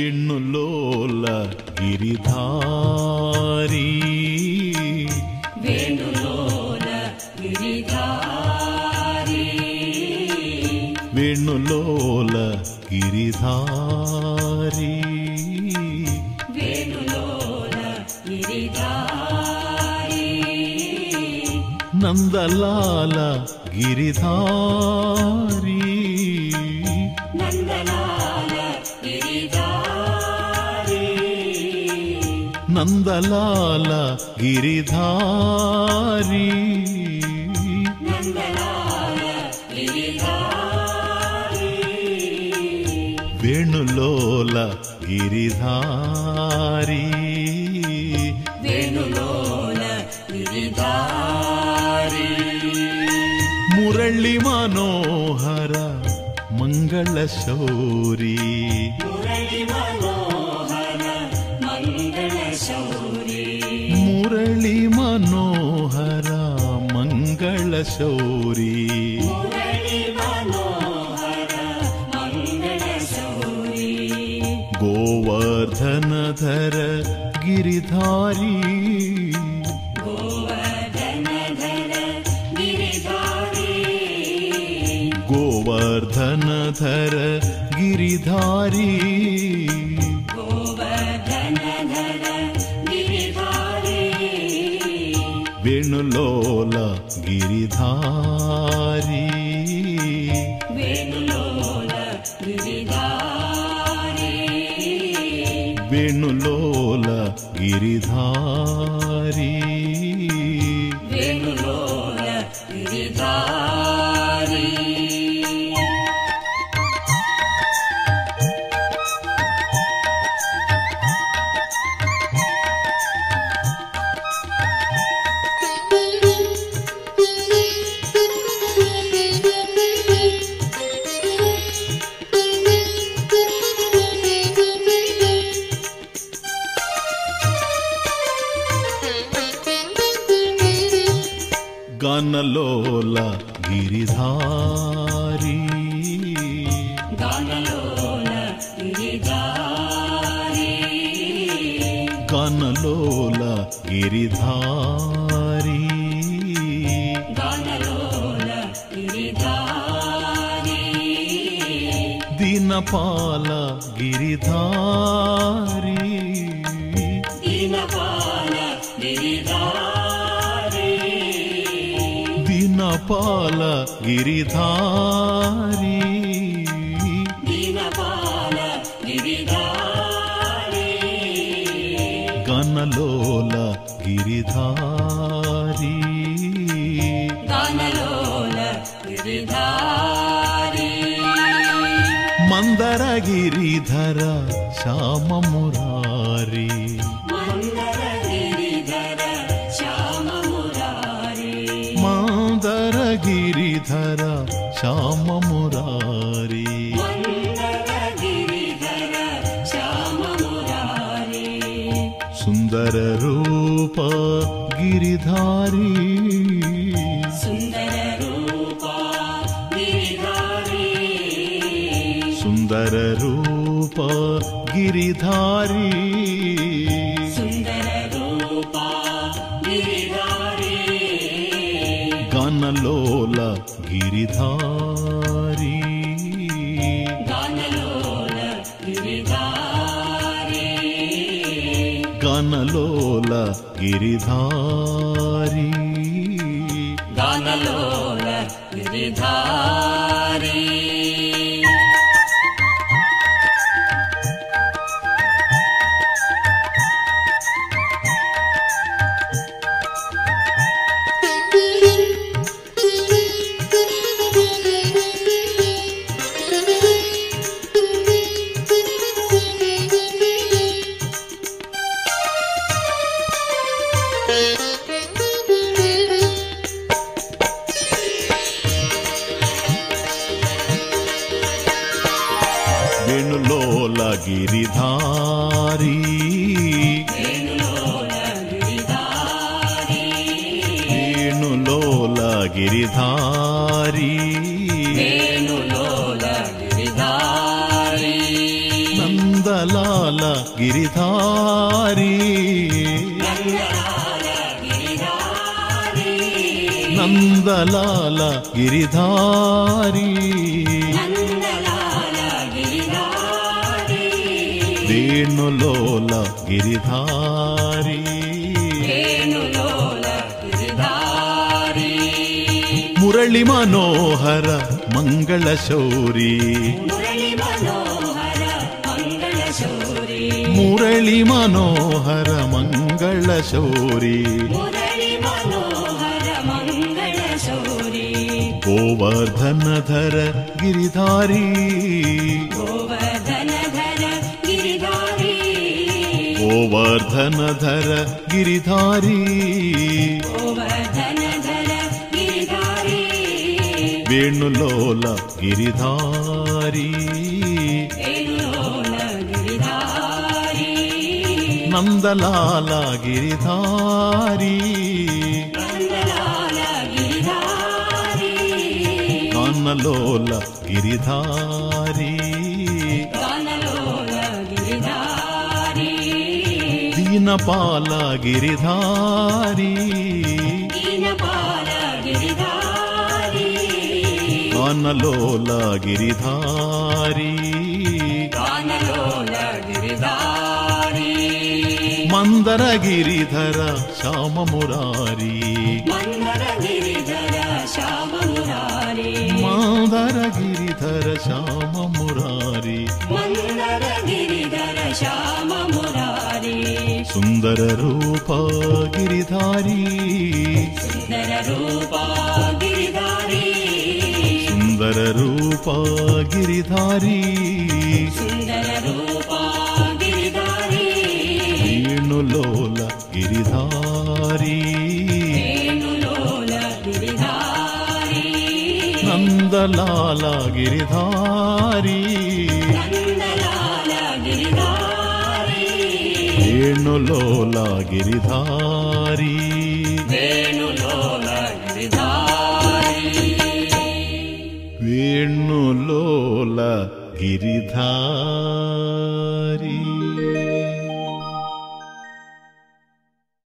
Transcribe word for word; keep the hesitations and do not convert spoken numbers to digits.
ವೇಣುಲೋಲ ಗಿರಿಧಾರಿ ವೇಣುಲೋಲ ಗಿರಿಧಾರಿ ವೇಣುಲೋಲ ಗಿರಿಧಾರಿ ವೇಣುಲೋಲ ಗಿರಿಧಾರಿ ನಂದಲಾಲ ಗಿರಿಧಾರಿ ನಂದಲಾಲ ಗಿರಿಧಾರಿ ನಂದಲಾಲ ಗಿರಿಧಾರಿ ನಂದಲಾಲ ಗಿರಿಧಾರಿ ವೇಣುಲೋಲ ಗಿರಿಧಾರಿ ವೇಣುಲೋಲ ಗಿರಿಧಾರಿ ಮುರಳಿ ಮನೋಹರ ಮಂಗಳ ಶೌರಿ ಮುರಳಿ ಮನೋಹರ ಮಂಗಳ ಶೌರಿ ಮುರಳಿ ಮನೋಹರ ಮಂಗಳ ಶೌರಿ ಮುರಳಿ ಮನೋಹರ ಮಂಗಳ ಶೌರಿ ಗೋವರ್ಧನಧರ ಗಿರಿಧಾರಿ ಗೋವರ್ಧನಧರ ಗಿರಿಧಾರಿ ಗೋವರ್ಧನಧರ ಗಿರಿಧಾರಿ ಗೋವರ್ಧನಧರ ಗಿರಿಧಾರಿ ವೇಣುಲೋಲ ಗಿರಿಧಾರಿ ವೇಣುಲೋಲ ಗಿರಿಧಾರಿ ವೇಣುಲೋಲ ಗಿರಿಧಾರಿ ವೇಣುಲೋಲ ಗಿರಿಧಾರಿ ಗಾನಲೋಲ ಗಿರಿಧಾರಿ ಗಾನಲೋಲ ಗಿರಿಧಾರಿ ಗಾನಲೋಲ ಗಿರಿಧಾರಿ ಗಾನಲೋಲ ಗಿರಿಧಾರಿ ದೀನಪಾಲ ಗಿರಿಧಾರಿ ದೀನಪಾಲ ಗಿರಿಧಾರಿ ದೀನಪಾಲ ಗಿರಿಧಾರಿ ದೀನಪಾಲ ಗಿರಿಧಾರಿ ಗಾನಲೋಲ ಗಿರಿಧಾರಿ ಗಾನಲೋಲ ಗಿರಿಧಾರಿ ಮಂದರ ಗಿರಿಧರ ಶ್ಯಾಮ ಮುರಾರಿ ಮಂದರ ಗಿರಿಧರ ಶ್ಯಾಮ ಮುರಾರಿ ಮಂದರ ಗಿರಿಧರ ಶ್ಯಾಮ ಮುರಾರಿ ಮಂದರ ಗಿರಿಧರ ಶ್ಯಾಮ ಮುರಾರಿ ಸುಂದರ ರೂಪ ಗಿರಿಧಾರಿ ಸುಂದರ ರೂಪ ಗಿರಿಧಾರಿ ಸುಂದರ ರೂಪ ಗಿರಿಧಾರಿ ಸುಂದರ ರೂಪ ಗಿರಿಧಾರಿ ಗಾನಲೋಲ ಗಿರಿಧಾರಿ ಗಾನಲೋಲ ಗಿರಿಧಾರಿ ಗಾನಲೋಲ ಗಿರಿಧಾರಿ ಗಾನಲೋಲ ಗಿರಿಧಾರಿ ವೇಣುಲೋಲ ಗಿರಿಧಾರಿ ವೇಣುಲೋಲ ಗಿರಿಧಾರಿ ವೇಣುಲೋಲ ಗಿರಿಧಾರಿ ವೇಣುಲೋಲ ಗಿರಿಧಾರಿ ನಂದಲಾಲ ನಂದಲಾಲ ಗಿರಿಧಾರಿ ನಂದಲಾಲ ಗಿರಿಧಾರಿ ವೇಣುಲೋಲ ಗಿರಿಧಾರಿ ಮುರಳಿ ಮನೋಹರ ಮಂಗಳ ಶೌರಿ ಮುರಳಿ ಮನೋಹರ ಮಂಗಳ ಶೌರಿ ಗೋವರ್ಧನಧರ ಗಿರಿಧಾರಿ ಗೋವರ್ಧನಧರ ಗಿರಿಧಾರಿ ವೇಣುಲೋಲ ಗಿರಿಧಾರಿ ನಂದಲಾಲ ಗಿರಿಧಾರಿ ಗಾನಲೋಲ ಗಿರಿಧಾರಿ ದೀನಪಾಲ ಗಿರಿಧಾರಿ ಗಾನಲೋಲ ಗಿರಿಧಾರಿ ಮಂದರ ಗಿರಿಧರ ಶ್ಯಾಮ ಮುರಾರಿ ಮಂದರ ಗಿರಿಧರ ಶ್ಯಾಮ ಮುರಾರಿ ಸುಂದರ ರೂಪ ಗಿರಿಧಾರಿ ಸುಂದರ ರೂಪ ಗಿರಿಧಾರಿ ವೇಣುಲೋಲ ಗಿರಿಧಾರಿ ನಂದಲಾಲ ಗಿರಿಧಾರಿ ವೇಣುಲೋಲ ಗಿರಿಧಾರಿ ವೇಣುಲೋಲ ಗಿರಿಧಾರಿ